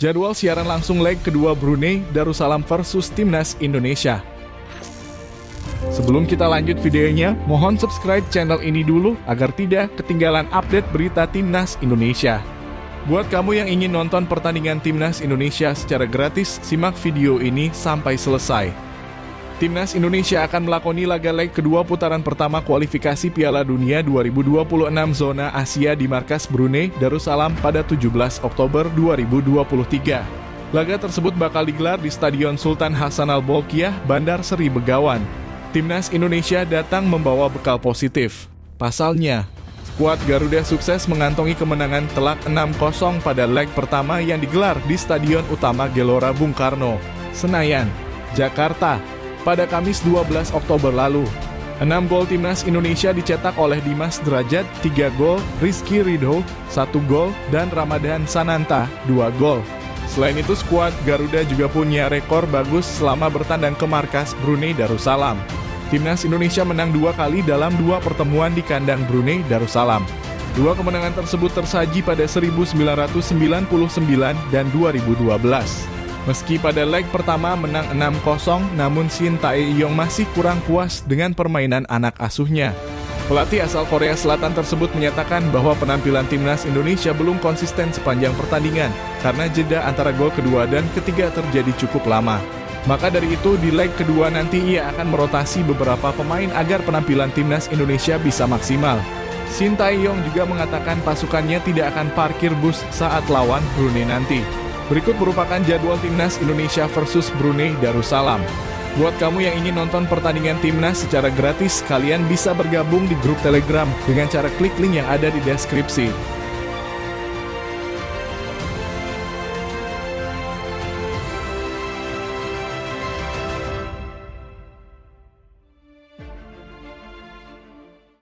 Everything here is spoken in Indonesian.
Jadwal siaran langsung leg kedua Brunei Darussalam versus Timnas Indonesia. Sebelum kita lanjut videonya, mohon subscribe channel ini dulu agar tidak ketinggalan update berita Timnas Indonesia. Buat kamu yang ingin nonton pertandingan Timnas Indonesia secara gratis, simak video ini sampai selesai. Timnas Indonesia akan melakoni laga leg kedua putaran pertama kualifikasi Piala Dunia 2026 zona Asia di markas Brunei Darussalam pada 17 Oktober 2023. Laga tersebut bakal digelar di Stadion Sultan Hasan Al Bolkiah, Bandar Seri Begawan. Timnas Indonesia datang membawa bekal positif. Pasalnya, skuad Garuda sukses mengantongi kemenangan telak 6-0 pada leg pertama yang digelar di Stadion Utama Gelora Bung Karno, Senayan, Jakarta, pada Kamis 12 Oktober lalu. 6 gol Timnas Indonesia dicetak oleh Dimas Derajat 3 gol, Rizky Ridho 1 gol, dan Ramadan Sananta 2 gol. Selain itu, skuad Garuda juga punya rekor bagus selama bertandang ke markas Brunei Darussalam. Timnas Indonesia menang 2 kali dalam 2 pertemuan di kandang Brunei Darussalam. 2 kemenangan tersebut tersaji pada 1999 dan 2012. Meski pada leg pertama menang 6-0, namun Shin Tae-yong masih kurang puas dengan permainan anak asuhnya. Pelatih asal Korea Selatan tersebut menyatakan bahwa penampilan Timnas Indonesia belum konsisten sepanjang pertandingan karena jeda antara gol kedua dan ketiga terjadi cukup lama. Maka dari itu, di leg kedua nanti ia akan merotasi beberapa pemain agar penampilan Timnas Indonesia bisa maksimal. Shin Tae-yong juga mengatakan pasukannya tidak akan parkir bus saat lawan Brunei nanti. Berikut merupakan jadwal Timnas Indonesia versus Brunei Darussalam. Buat kamu yang ingin nonton pertandingan Timnas secara gratis, kalian bisa bergabung di grup Telegram dengan cara klik link yang ada di deskripsi.